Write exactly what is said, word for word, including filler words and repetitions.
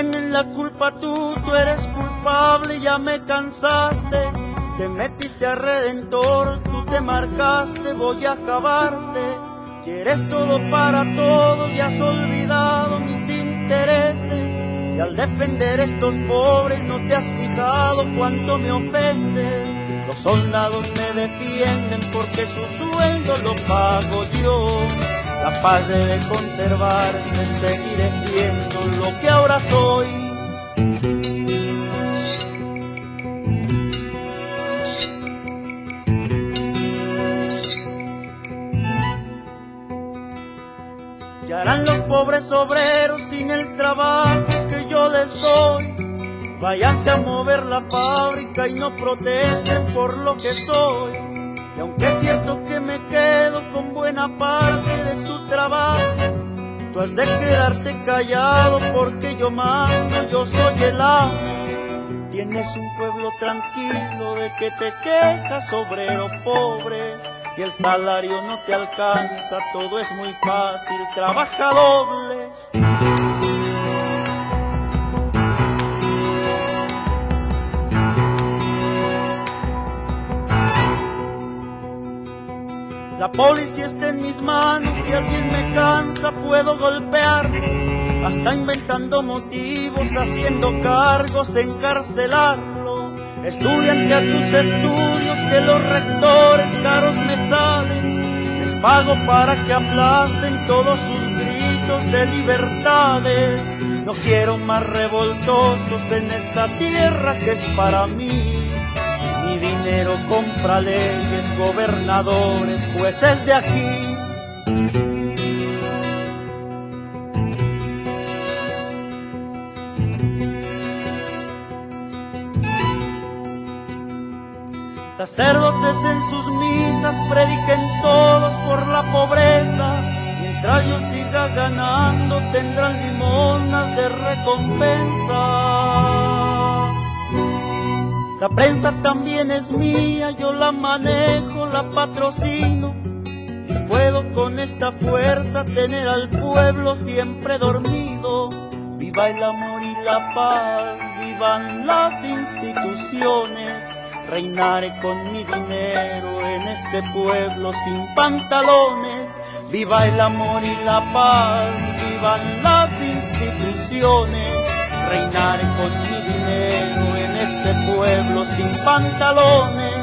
tienes la culpa tú, tú eres culpable, ya me cansaste. Te metiste a Redentor, tú te marcaste, voy a acabarte. Quieres todo para todo y has olvidado mis intereses. Y al defender estos pobres no te has fijado cuánto me ofendes. Los soldados me defienden porque su sueldo lo pago yo. La paz debe conservarse, seguiré siendo lo que ahora soy. ¿Qué harán los pobres obreros sin el trabajo que yo les doy? Váyanse a mover la fábrica y no protesten por lo que soy. Y aunque es cierto que me quedo con buena parte de tu trabajo, tú has de quedarte callado porque yo mando, yo soy el amo. Tienes un pueblo tranquilo, de que te quejas, obrero pobre. Si el salario no te alcanza, todo es muy fácil, trabaja doble. La policía está en mis manos, si alguien me cansa puedo golpearlo, hasta inventando motivos, haciendo cargos, encarcelarlo. Estudiante a tus estudios que los rectores caros me salen, les pago para que aplasten todos sus gritos de libertades. No quiero más revoltosos en esta tierra que es para mí. Mi dinero compra leyes, gobernadores, jueces de aquí. Sacerdotes en sus misas prediquen todos por la pobreza. Mientras yo siga ganando tendrán limonas de recompensa. La prensa también es mía, yo la manejo, la patrocino. Y puedo con esta fuerza tener al pueblo siempre dormido. Viva el amor y la paz, vivan las instituciones. Reinaré con mi dinero en este pueblo sin pantalones. Viva el amor y la paz, vivan las instituciones. Reinaré con mi dinero en este pueblo sin pantalones.